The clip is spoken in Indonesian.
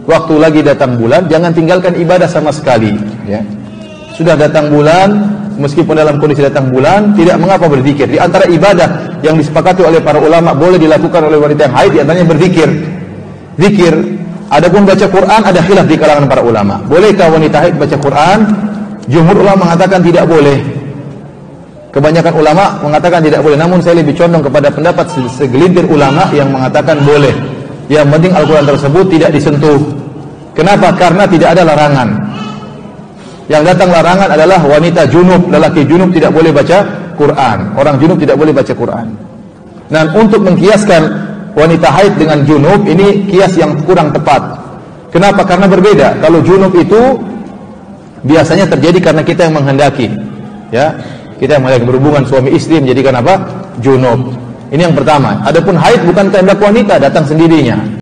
waktu lagi datang bulan, jangan tinggalkan ibadah sama sekali. Ya. Sudah datang bulan, meskipun dalam kondisi datang bulan, tidak mengapa berzikir. Di antara ibadah yang disepakati oleh para ulama boleh dilakukan oleh wanita yang haid, di antaranya berzikir. Zikir. Adapun baca Quran ada khilaf di kalangan para ulama. Bolehkah wanita haid baca Quran? Jumhur ulama mengatakan tidak boleh. Kebanyakan ulama mengatakan tidak boleh. Namun saya lebih condong kepada pendapat segelintir ulama yang mengatakan boleh. Yang penting Al-Quran tersebut tidak disentuh. Kenapa? Karena tidak ada larangan. Yang datang larangan adalah wanita junub, lelaki junub tidak boleh baca Quran. Orang junub tidak boleh baca Quran. Dan untuk mengkiaskan wanita haid dengan junub, ini kias yang kurang tepat. Kenapa? Karena berbeda. Kalau junub itu biasanya terjadi karena kita yang menghendaki. Ya, kita yang menghendaki berhubungan suami istri menjadikan apa? Junub. Ini yang pertama. Adapun haid bukan kehendak wanita, datang sendirinya.